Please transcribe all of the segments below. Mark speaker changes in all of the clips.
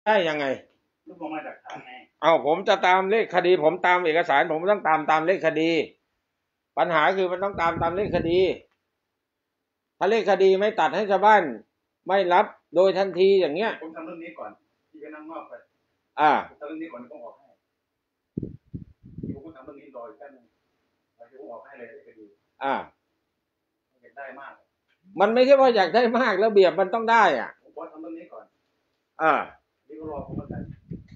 Speaker 1: ได้ยังไง
Speaker 2: รวบรวมมาจากฐานไง
Speaker 1: เอาผมจะตามเลขคดีผมตามเอกสารผมต้องตามเลขคดีปัญหาคือมันต้องตามเลขคดีถ้าเลขคดีไม่ตัดให้ชาวบ้านไม่รับโดยทันทีอย่างเงี้ย
Speaker 2: ผมทำเรื่องนี้ก่อนที่ไปนั่งนอกไป
Speaker 1: อ่า
Speaker 2: ผมทำเรื่องนี้ก่อนผมออกให้ผมก็ทำเรื่องนี้รออีกแป๊บนึงแล้วผมออกให้เลยได้คดี
Speaker 1: อ่า
Speaker 2: อยากได้มาก
Speaker 1: มันไม่ใช่ว่าอยากได้มากระเบียบมันต้องได้อ่ะ
Speaker 2: ผมขอทำเรื่องนี้ก่อน
Speaker 1: อ่า
Speaker 2: นี่ก็รอผมเหมือนกัน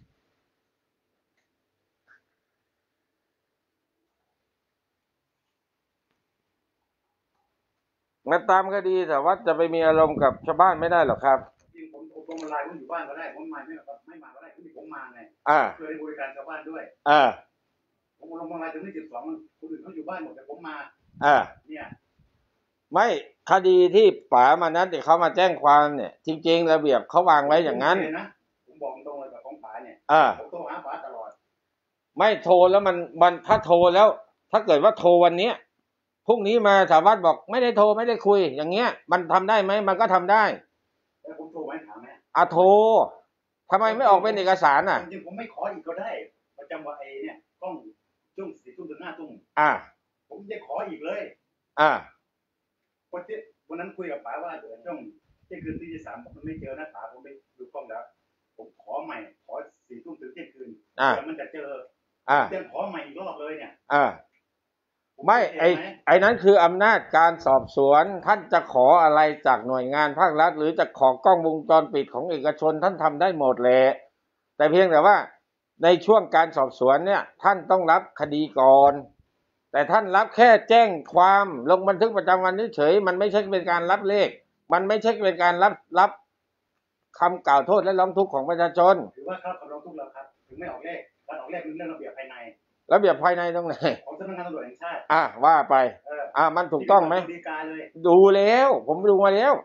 Speaker 1: มาตามคดีแต่ว่าจะไปมีอารมณ์กับชาวบ้านไม่ได้หรอกครับ
Speaker 2: จริงผมอบรมออนไลน์ผมอยู่บ้านก็ได้ผมไม่มาก็ได้ผมมาไง
Speaker 1: อ่า
Speaker 2: เพื่อให้บริการชาวบ้านด้วย
Speaker 1: อ่า
Speaker 2: ผมอบรมออนไลน์ถึงที่12คนอื่นเขาอยู่บ้านหมดแต่ผมมา
Speaker 1: อ่า
Speaker 2: เนี่ย
Speaker 1: ไม่คดีที่ป๋ามานัดเขามาแจ้งความเนี่ยจริงๆระเบียบเขาวางไว้อย่างนั้น
Speaker 2: นะผมบอกตรงเลยกับของป๋าเนี่ย
Speaker 1: อ่า
Speaker 2: ผมโทรหาป๋าตลอด
Speaker 1: ไม่โทรแล้วมันถ้าโทรแล้วถ้าเกิดว่าโทรวันนี้พรุ่งนี้มาสารวัตรบอกไม่ได้โทรไม่ได้คุยอย่างเงี้ยมันทำได้ไหมมันก็ทำได้
Speaker 2: แล้วผมโทรไว้ถามแม่
Speaker 1: อ่ะโทรทำไมไม่ออกเป็นเอกสารอ่ะ
Speaker 2: จริงผมไม่ขออีกก็ได้ประจำวันไอเนี่ยต้องช่วง4 ทุ่มถึง5 ทุ่ม
Speaker 1: อ่า
Speaker 2: ผมจะขออีกเลย
Speaker 1: อ่า
Speaker 2: วันนั้นคุยกับป๋าว่าเดี๋ยวช่วงเที่ยงคืนที่ 3ผมไม่เจอนะป๋าผมไปดูกล้องแล้วผมขอใหม่ขอ4 ทุ่มถึงเที่ยงคืน
Speaker 1: อ่า
Speaker 2: เผื่อมันจะเจอ
Speaker 1: อ่า
Speaker 2: จะขอใหม่อีกรอบเลยเนี่ย
Speaker 1: อ่าไม่ไอ้นั้นคืออำนาจการสอบสวนท่านจะขออะไรจากหน่วยงานภาครัฐหรือจะขอกล้องวงจรปิดของเอกชนท่านทำได้หมดเลยแต่เพียงแต่ว่าในช่วงการสอบสวนเนี่ยท่านต้องรับคดีก่อนแต่ท่านรับแค่แจ้งความลงบันทึกประจำวันเฉยมันไม่ใช่เป็นการรับเลขมันไม่ใช่เป็นการรับคำกล่าวโทษและร้องทุกข์ของประชาชน
Speaker 2: ถือว่าเขาร้องทุกข์แล้วครับถึงไม่ออกเลขการออกเลขเป็นเรื่องระเบียบภายใน
Speaker 1: ระเบียบภายในตรงไหน
Speaker 2: ของสำนักงานตำรวจแห่งชาติ
Speaker 1: ว่าไปมันถูกต้องไหม
Speaker 2: ดีกาเลย
Speaker 1: ดูแล้วผมดูมาแล้ว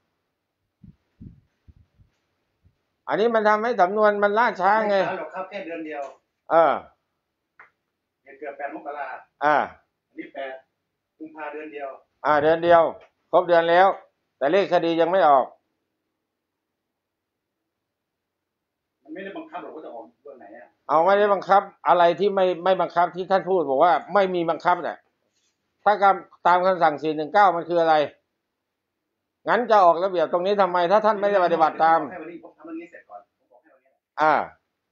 Speaker 1: อันนี้มันทำให้สำนวนมันล่าช้าไง
Speaker 2: ไม่ช้าหรอกครับแค่เดือนเดียว
Speaker 1: เออ
Speaker 2: เกือบ8 มกรานี่8 กุมภาเดือนเดียว
Speaker 1: เดือนเดียวครบเดือนแล้วแต่เลขคดียังไม่ออก
Speaker 2: มันไม่ได้บังคับหรอกว่าจะออกเรื่องไหนอ่ะ
Speaker 1: เอาไม่ได้บังคับอะไรที่ไม่บังคับที่ท่านพูดบอกว่าไม่มีบังคับเนี่ยถ้าตามคำสั่ง419มันคืออะไรงั้นจะออกระเบียบตรงนี้ทำไมถ้าท่านไม่ได้ปฏิบัติตาม
Speaker 2: ให้วันนี้ผมทำเรื่องนี้เสร็จก่อนผมบอกให้วันนี้
Speaker 1: อ่า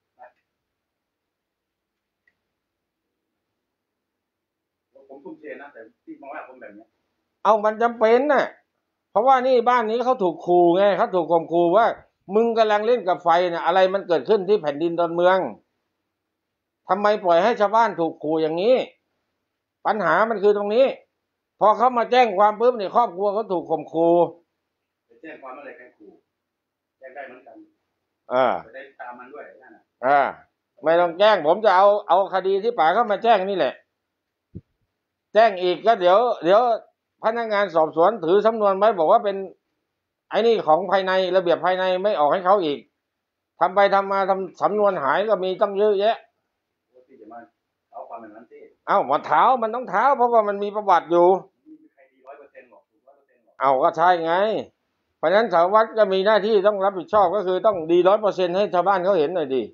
Speaker 2: ผมทุ่มเทนะแต่ที่มาว่าผมแบบนี้
Speaker 1: เอามันจำเป็นน่ะเพราะว่านี่บ้านนี้เขาถูกขู่ไงเขาถูกข่มขู่ว่ามึงกำลังเล่นกับไฟเนี่ยอะไรมันเกิดขึ้นที่แผ่นดินดอนเมืองทำไมปล่อยให้ชาวบ้านถูกขู่อย่างนี้ปัญหามันคือตรงนี้พอเขามาแจ้งความปุ๊บเนี่ยครอบครัวเขาถูกข่มขู่
Speaker 2: จะแจ้งความอะไรใครขู่แจ้งได้เหมือนกันจะได้ตามมันด้วยนั่นน่ะ
Speaker 1: ไม่ต้องแจ้งผมจะเอาคดีที่ป๋าเข้ามาแจ้งนี่แหละแจ้งอีกก็เดี๋ยวพนักงานสอบสวนถือสำนวนไว้บอกว่าเป็นไอ้นี่ของภายในระเบียบภายในไม่ออกให้เขาอีกทำไปทำมาทำสำนวนหายก็มีตั้งเยอะแยะ
Speaker 2: ที่จะมาเอาความแบบนั้นที่
Speaker 1: มาเท้ามันต้องเท้าเพราะว่ามันมีประวัติอยู่
Speaker 2: ไม่มีใครดี100%หรอกถูก100%หรอก
Speaker 1: ก็ใช่ไงเพราะฉะนั้นสารวัตรก็มีหน้าที่ต้องรับผิดชอบก็คือต้องดี100%ให้ชาวบ้านเขาเห็นหน่อยดี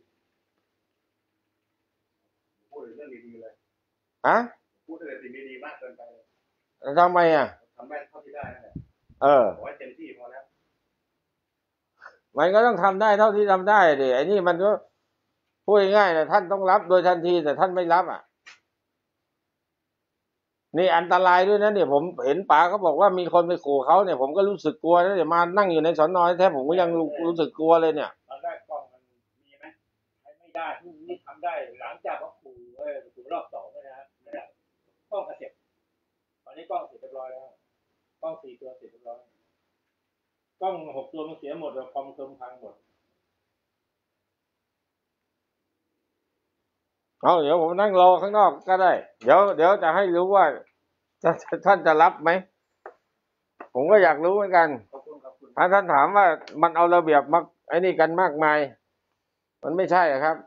Speaker 2: พูดเรื่องดีๆเลย
Speaker 1: ฮะ
Speaker 2: พูดเรื่องดีๆมากเกินไป
Speaker 1: ทำไม
Speaker 2: ทำได้เท่าที่ได้นั่นแหละขอให้เต็มที่พอแล้ว
Speaker 1: มันก็ต้องทำได้เท่าที่ทำได้ดิไอ้นี่มันก็พูดง่ายๆนะท่านต้องรับโดยทันทีแต่ท่านไม่รับนี่อันตรายด้วยนะเนี่ยผมเห็นป๋าเขาบอกว่ามีคนไปขู่เขาเนี่ยผมก็รู้สึกกลัวนะเดี๋ยวมานั่งอยู่ในสอนอแท้ผมก็ยังรู้สึกกลัวเลยเนี่ย
Speaker 2: ตอนแรกกล้องมันมีไหมใช้ไม่ได้นี่ทำได้หลังจากเขาขู่รอบ 2นะไม่ได้กล้องเสร็จตอนนี้กล้องเสร็จเรียบร้อยแล้วกล้อง4 ตัวเสร็จเรียบร้อยกล้อง6 ตัวมันเสียหมดแล้วคอมเคิมพังหมด
Speaker 1: เดี๋ยวผมนั่งรอข้างนอกก็ได้เดี๋ยวจะให้รู้ว่าท่านจะรับไหมผมก็อยากรู้เหมือนกันถ้าท่านถามว่ามันเอาระเบียบมาไอ้นี่กันมากมายมันไม่ใช่ครับ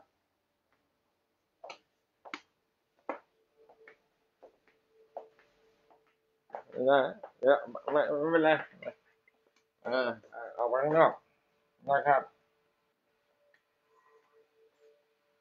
Speaker 1: นะเดี๋ยวไม่เป็นไรออกไปข้างนอกนะครับ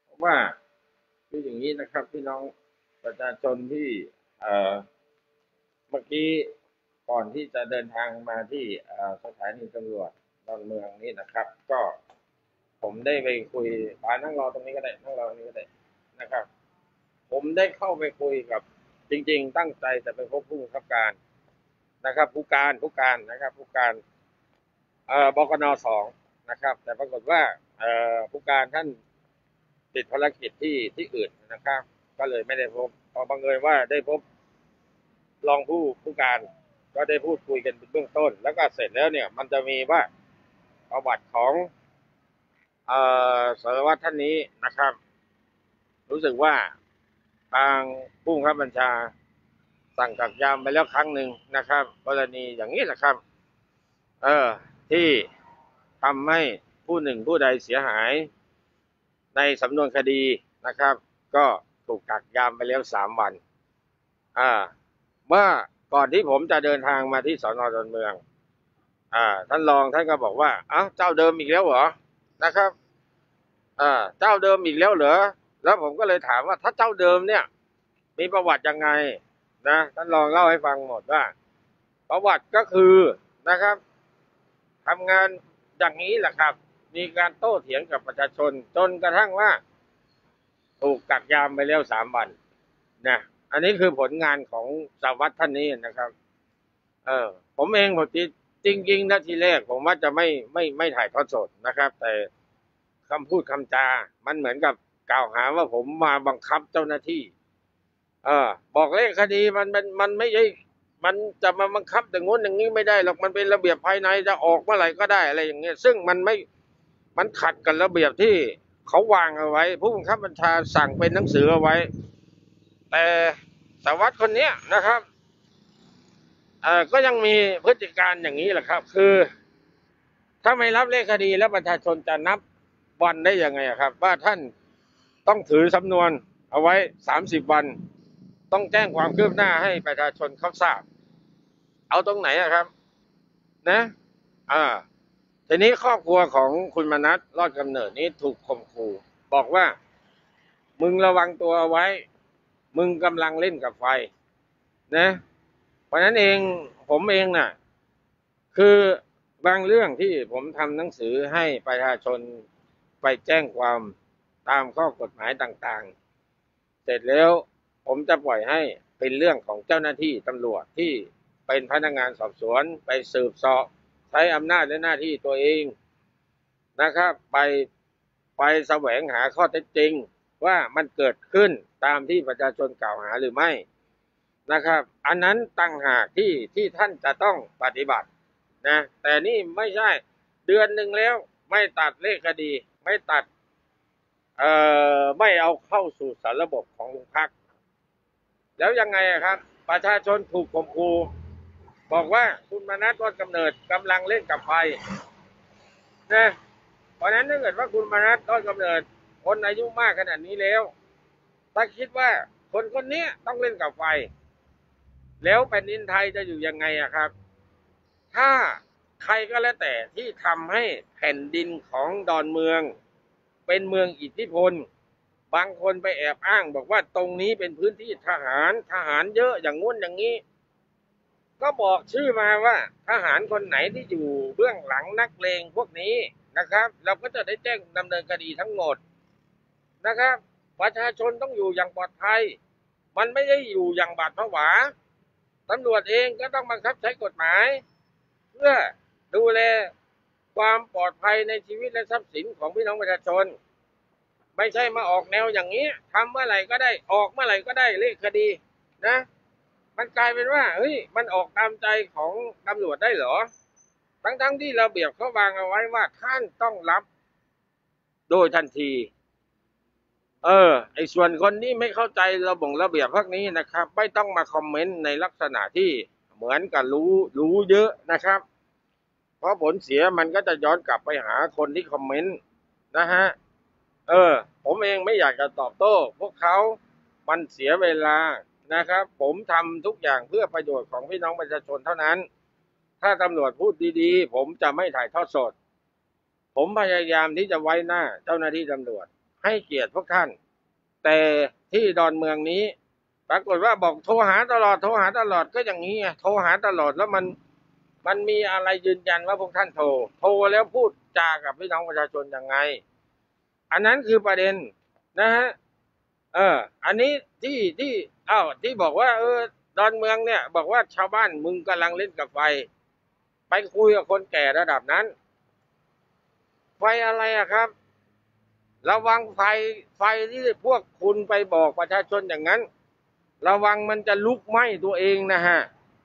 Speaker 1: ว่าคืออย่างนี้นะครับพี่น้องประชาชนที่เอ่อเมื่อกี้ก่อนที่จะเดินทางมาที่สถานีตำรวจดอนเมืองนี่นะครับก็ผมได้ไปคุยนั่งรอตรงนี้ก็ได้นั่งรอตรงนี้ก็ได้นะครับผมได้เข้าไปคุยกับจริงๆตั้งใจจะไปพบผู้บังคับการนะครับผู้การนะครับผู้การบกน.2นะครับแต่ปรากฏว่าผู้การท่านติดภารกิจที่อื่นนะครับก็เลยไม่ได้พบพอบังเอิญว่าได้พบรองผู้การก็ได้พูดคุยกันเป็นเบื้องต้นแล้วก็เสร็จแล้วเนี่ยมันจะมีว่าประวัติของสารวัตรท่านนี้นะครับรู้สึกว่าทางผู้บังคับบัญชาสั่งกักยามไปแล้วครั้งหนึ่งนะครับกรณีอย่างนี้แหละครับที่ทำให้ผู้หนึ่งผู้ใดเสียหายในสำนวนคดีนะครับก็ถูกกักยามไปแล้ว3 วันเมื่อก่อนที่ผมจะเดินทางมาที่สน.ดอนเมืองท่านรองท่านก็บอกว่าเจ้าเดิมอีกแล้วเหรอนะครับเจ้าเดิมอีกแล้วเหรอแล้วผมก็เลยถามว่าถ้าเจ้าเดิมเนี่ยมีประวัติยังไงนะท่านรองเล่าให้ฟังหมดว่าประวัติก็คือนะครับทำงานอย่างนี้แหละครับมีการโต้เถียงกับประชาชนจนกระทั่งว่าถูกกักยามไปแล้ว3 วันนะอันนี้คือผลงานของสารวัตรท่านนี้นะครับผมเองจริงๆนะทีแรกผมว่าจะไม่ถ่ายทอดสดนะครับแต่คำพูดคำจามันเหมือนกับกล่าวหาว่าผมมาบังคับเจ้าหน้าที่บอกเลขคดีมันไม่ใช่มันจะมาบังคับอย่างงู้นอย่างนี้ไม่ได้หรอกมันเป็นระเบียบภายในจะออกเมื่อไหร่ก็ได้อะไรอย่างเงี้ยซึ่งมันขัดกับระเบียบที่เขาวางเอาไว้ผู้บังคับบัญชาสั่งเป็นหนังสือเอาไว้แต่สารวัตรคนนี้นะครับก็ยังมีพฤติการอย่างนี้แหละครับคือถ้าไม่รับเลขคดีแล้วประชาชนจะนับวันได้ยังไงครับว่าท่านต้องถือสำนวนเอาไว้30 วันต้องแจ้งความคืบหน้าให้ประชาชนเขาทราบเอาตรงไหนครับนะทีนี้ครอบครัวของคุณมนัสรอดกำเนิดนี้ถูกข่มขู่บอกว่ามึงระวังตัวไว้มึงกำลังเล่นกับไฟนะเพราะนั้นเองผมเองน่ะคือบางเรื่องที่ผมทำหนังสือให้ประชาชนไปแจ้งความตามข้อกฎหมายต่างๆเสร็จแล้วผมจะปล่อยให้เป็นเรื่องของเจ้าหน้าที่ตำรวจที่เป็นพนักงานสอบสวนไปสืบเสาะใช้อำนาจและหน้าที่ตัวเองนะครับไปแสวงหาข้อเท็จจริงว่ามันเกิดขึ้นตามที่ประชาชนกล่าวหาหรือไม่นะครับอันนั้นตั้งหากที่ท่านจะต้องปฏิบัตินะแต่นี่ไม่ใช่เดือนหนึ่งแล้วไม่ตัดเลขคดีไม่ตัดไม่เอาเข้าสู่สารระบบของโรงพักแล้วยังไงครับประชาชนถูกข่มขู่บอกว่าคุณมนัส รอดกำเนิดกำลังเล่นกับไฟนะเพราะนั้นถ้าเกิดว่าคุณมนัส รอดกำเนิดคนอายุมากขนาดนี้แล้วถ้าคิดว่าคนคนนี้ต้องเล่นกับไฟแล้วแผ่นดินไทยจะอยู่ยังไงครับ ถ้าใครก็แล้วแต่ที่ทำให้แผ่นดินของดอนเมืองเป็นเมืองอิทธิพลบางคนไปแอบอ้างบอกว่าตรงนี้เป็นพื้นที่ทหารเยอะอย่างงู้นอย่างนี้ก็บอกชื่อมาว่าทหารคนไหนที่อยู่เบื้องหลังนักเลงพวกนี้นะครับเราก็จะได้แจ้งดำเนินคดีทั้งหมดนะครับประชาชนต้องอยู่อย่างปลอดภัยมันไม่ได้อยู่อย่างบาดผวาตำรวจเองก็ต้องบังคับใช้กฎหมายเพื่อดูแลความปลอดภัยในชีวิตและทรัพย์สินของพี่น้องประชาชนไม่ใช่มาออกแนวอย่างนี้ทำเมื่อไหร่ก็ได้ออกเมื่อไหร่ก็ได้เลขคดีนะมันกลายเป็นว่าเฮ้ยมันออกตามใจของตำรวจได้เหรอทั้งที่ระเบียบเขาวางเอาไว้ว่าท่านต้องรับโดยทันทีไอ้ส่วนคนที่ไม่เข้าใจระเบียบพวกนี้นะครับไม่ต้องมาคอมเมนต์ในลักษณะที่เหมือนกับรู้เยอะนะครับเพราะผลเสียมันก็จะย้อนกลับไปหาคนที่คอมเมนต์นะฮะผมเองไม่อยากจะตอบโต้พวกเขามันเสียเวลานะครับผมทำทุกอย่างเพื่อประโยชน์ของพี่น้องประชาชนเท่านั้นถ้าตำรวจพูดดีๆผมจะไม่ถ่ายทอดสดผมพยายามที่จะไว้หน้าเจ้าหน้าที่ตำรวจให้เกียรติพวกท่านแต่ที่ดอนเมืองนี้ปรากฏว่าบอกโทรหาตลอดโทรหาตลอดก็อย่างนี้ไงโทรหาตลอดแล้วมันมีอะไรยืนยันว่าพวกท่านโทรแล้วพูดจากับพี่น้องประชาชนยังไงอันนั้นคือประเด็นนะฮะอันนี้ที่ที่บอกว่าดอนเมืองเนี่ยบอกว่าชาวบ้านมึงกำลังเล่นกับไฟไปคุยกับคนแก่ระดับนั้นไฟอะไรอะครับระวังไฟที่พวกคุณไปบอกประชาชนอย่างนั้นระวังมันจะลุกไหม้ตัวเองนะฮะ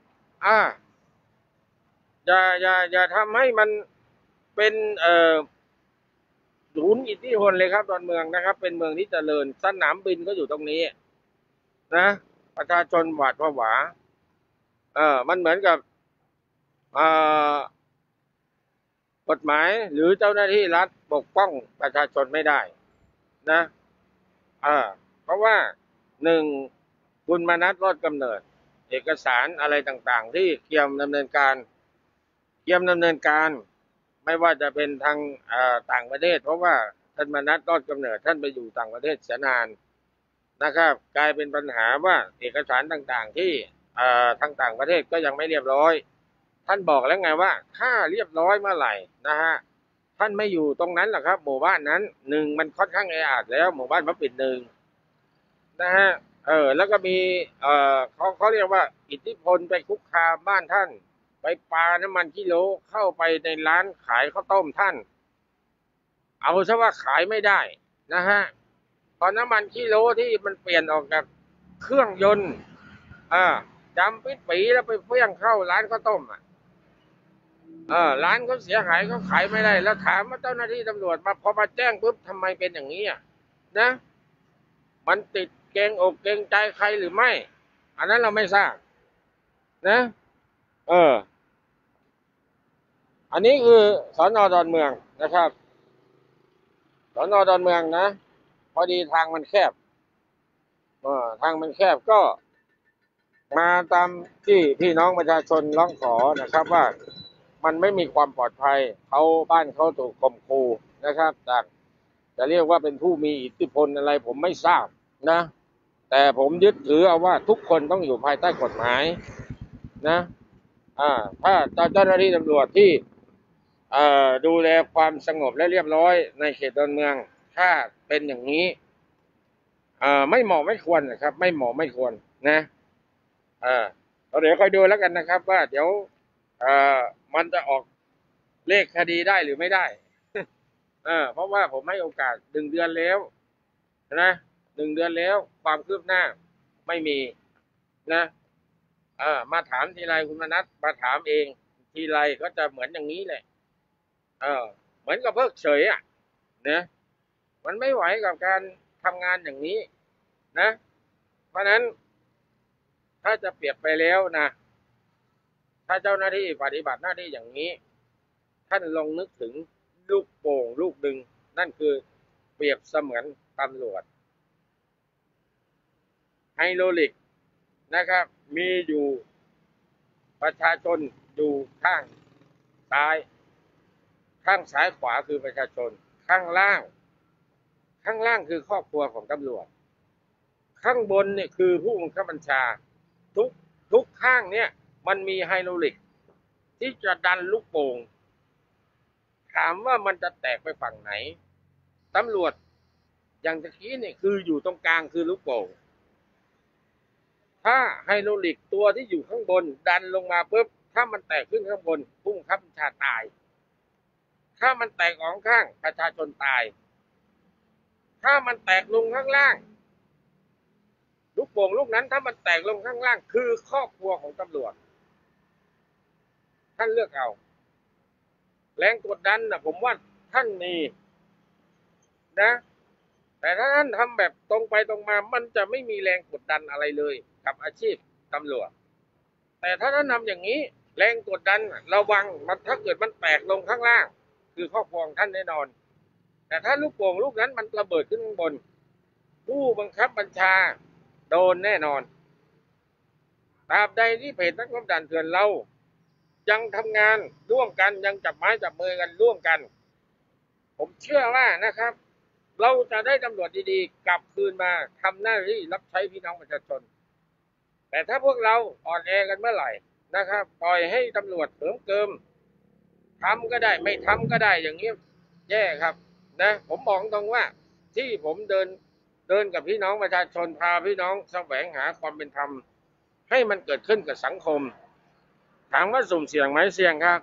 Speaker 1: อย่าทำให้มันเป็นศูนย์อิทธิพลเลยครับดอนเมืองนะครับเป็นเมืองที่เจริญสนามบินก็อยู่ตรงนี้นะประชาชนหวาดผวามันเหมือนกับกฎหมายหรือเจ้าหน้าที่รัฐปกป้องประชาชนไม่ได้นะเพราะว่าหนึ่งคุณมนัสรอดกำเนิดเอกสารอะไรต่างๆที่เตรียมดำเนินการไม่ว่าจะเป็นทางต่างประเทศเพราะว่าท่านมนัสรอดกำเนิดท่านไปอยู่ต่างประเทศเสียนานนะครับกลายเป็นปัญหาว่าเอกสารต่างๆที่ทางต่างประเทศก็ยังไม่เรียบร้อยท่านบอกแล้วไงว่าถ้าเรียบร้อยเมื่อไหร่นะฮะท่านไม่อยู่ตรงนั้นหรอกครับหมู่บ้านนั้นหนึ่งมันค่อนข้างแออัดแล้วหมู่บ้านพระปิ่นหนึ่งนะฮะแล้วก็มีเขาเรียกว่าอิทธิพลไปคุกคามบ้านท่านไปปาน้ำมันกิโลเข้าไปในร้านขายข้าวต้มท่านเอาซะว่าขายไม่ได้นะฮะตอนน้ำมันกิโลที่มันเปลี่ยนออกจากเครื่องยนต์จำปิดปีแล้วไปเฟี้ยงเข้าร้านข้าวต้มร้านเขาเสียหายเขาขายไม่ได้แล้วถามว่าเจ้าหน้าที่ตำรวจมาพอมาแจ้งปุ๊บทำไมเป็นอย่างนี้นะมันติดเกรงอกเกรงใจใครหรือไม่อันนั้นเราไม่ทราบนะอันนี้คือสน.ดอนเมืองนะครับสน.ดอนเมืองนะพอดีทางมันแคบทางมันแคบก็มาตามที่พี่น้องประชาชนร้องขอนะครับว่ามันไม่มีความปลอดภัยบ้านเขาถูกข่มขู่นะครับจากจะเรียกว่าเป็นผู้มีอิทธิพลอะไรผมไม่ทราบนะแต่ผมยึดถือเอาว่าทุกคนต้องอยู่ภายใต้กฎหมายนะถ้าเจ้าหน้าที่ตำรวจที่ดูแลความสงบและเรียบร้อยในเขตดอนเมืองถ้าเป็นอย่างนี้ไม่เหมาะไม่ควรนะครับไม่เหมาะไม่ควรนะเดี๋ยวคอยดูแล้วกันนะครับว่าเดี๋ยวมันจะออกเลขคดีได้หรือไม่ได้เพราะว่าผมให้โอกาส1 เดือนแล้วนะ1 เดือนแล้วความคืบหน้าไม่มีนะมาถามทีไรคุณมนัสมาถามเองทีไรก็จะเหมือนอย่างนี้แหละเหมือนกับเพิกเฉยนะมันไม่ไหวกับการทำงานอย่างนี้นะเพราะนั้นถ้าจะเปรียบไปแล้วนะถ้าเจ้าหน้าที่ปฏิบัติหน้าที่อย่างนี้ท่านลองนึกถึงลูกโป่งลูกหนึ่งนั่นคือเปรียบเสมือนตำรวจไฮโดรลิกนะครับมีอยู่ประชาชนอยู่ข้างซ้ายขวาคือประชาชนข้างล่างคือครอบครัวของตำรวจข้างบนเนี่ยคือผู้บังคับบัญชาทุกข้างเนี่ยมันมีไฮโดรลิกที่จะดันลูกโป่งถามว่ามันจะแตกไปฝั่งไหนตำรวจอย่างตะกี้เนี่ยคืออยู่ตรงกลางคือลูกโป่งถ้าไฮโดรลิกตัวที่อยู่ข้างบนดันลงมาปุ๊บถ้ามันแตกขึ้นข้างบนผู้บังคับบัญชาตายถ้ามันแตกออกข้างประชาชนตายถ้ามันแตกลงข้างล่างลูกโป่งลูกนั้นถ้ามันแตกลงข้างล่างคือครอบครัวของตำรวจท่านเลือกเอาแรงกดดันนะผมว่าท่านมีนะแต่ถ้าท่านทำแบบตรงไปตรงมามันจะไม่มีแรงกดดันอะไรเลยกับอาชีพตำรวจแต่ถ้าท่านทำอย่างนี้แรงกดดันระวังมันถ้าเกิดมันแตกลงข้างล่างคือครอบครัวของท่านแน่นอนแต่ถ้าลูกโป่งลูกนั้นมันระเบิดขึ้นข้างบนผู้บังคับบัญชาโดนแน่นอนตราบใดที่เพจนักรบด่านเถื่อนเรายังทำงานร่วมกันยังจับไม้จับมือกันร่วมกันผมเชื่อว่านะครับเราจะได้ตำรวจดีๆกลับคืนมาทำหน้าที่รับใช้พี่น้องประชาชนแต่ถ้าพวกเราอ่อนแอกันเมื่อไหร่นะครับปล่อยให้ตำรวจเหิมเกิมทำก็ได้ไม่ทำก็ได้อย่างนี้แย่ครับนะผมบอกตรงว่าที่ผมเดินกับพี่น้องประชาชนพาพี่น้องแสวงหาความเป็นธรรมให้มันเกิดขึ้นกับสังคมถามว่าสุ่มเสี่ยงไหมเสี่ยงครับ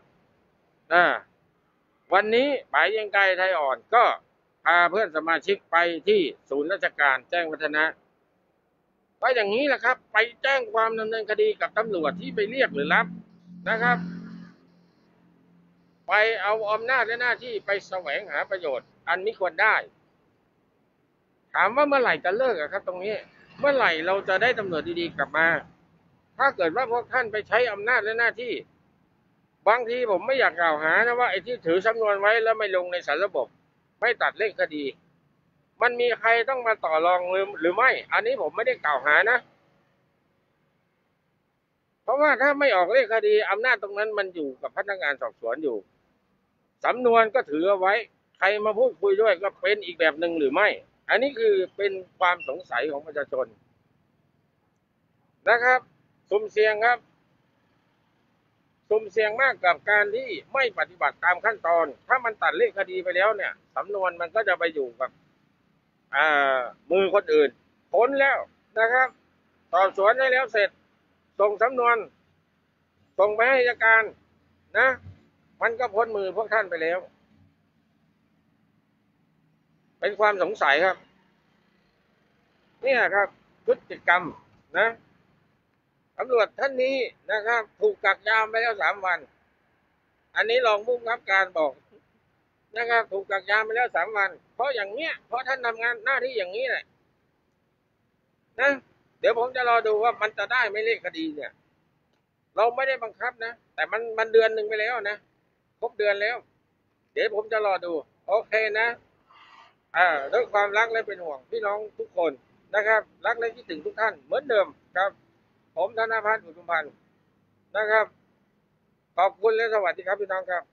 Speaker 1: วันนี้ป๋ายังไกลไทยอ่อนก็พาเพื่อนสมาชิกไปที่ศูนย์ราชการแจ้งวัฒนะก็อย่างนี้แหละครับไปแจ้งความดำเนินคดีกับตำรวจที่ไปเรียกหรือรับนะครับไปเอาอำนาจและหน้าที่ไปแสวงหาประโยชน์อันมิควรได้ถามว่าเมื่อไหร่จะเลิกครับตรงนี้เมื่อไหร่เราจะได้ตำรวจดีๆกลับมาถ้าเกิดว่าพวกท่านไปใช้อำนาจและหน้าที่บางทีผมไม่อยากกล่าวหานะว่าไอ้ที่ถือสำนวนไว้แล้วไม่ลงในสารระบบไม่ตัดเลขคดีมันมีใครต้องมาต่อรองหรือไม่อันนี้ผมไม่ได้กล่าวหานะเพราะว่าถ้าไม่ออกเลขคดีอำนาจตรงนั้นมันอยู่กับพนักงานสอบสวนอยู่สำนวนก็ถือเอาไว้ใครมาพูดคุยด้วยก็เป็นอีกแบบหนึ่งหรือไม่อันนี้คือเป็นความสงสัยของประชาชนนะครับสุ่มเสี่ยงครับสุ่มเสี่ยงมากกับการที่ไม่ปฏิบัติตามขั้นตอนถ้ามันตัดเลขคดีไปแล้วเนี่ยสำนวนมันก็จะไปอยู่กับมือคนอื่นพ้นแล้วนะครับสอบสวนได้แล้วเสร็จส่งสำนวนส่งไปให้อัยการนะมันก็พ้นมือพวกท่านไปแล้วเป็นความสงสัยครับเนี่ยครับพฤติกรรมนะตำรวจท่านนี้นะครับถูกกักยามไปแล้ว3 วันอันนี้รองผู้บังคับการบอกนะครับถูกกักยามไปแล้ว3 วันเพราะอย่างเนี้ยเพราะท่านทำงานหน้าที่อย่างนี้แหละนะเดี๋ยวผมจะรอดูว่ามันจะได้ไม่เลขคดีเนี่ยเราไม่ได้บังคับนะแต่มันเดือนหนึ่งไปแล้วนะครบเดือนแล้วเดี๋ยวผมจะรอดูโอเคนะด้วยความรักและเป็นห่วงพี่น้องทุกคนนะครับรักและคิดถึงทุกท่านเหมือนเดิมครับผมธนพัฒน์ อุทุมพันธ์นะครับขอบคุณและสวัสดีครับพี่น้องครับ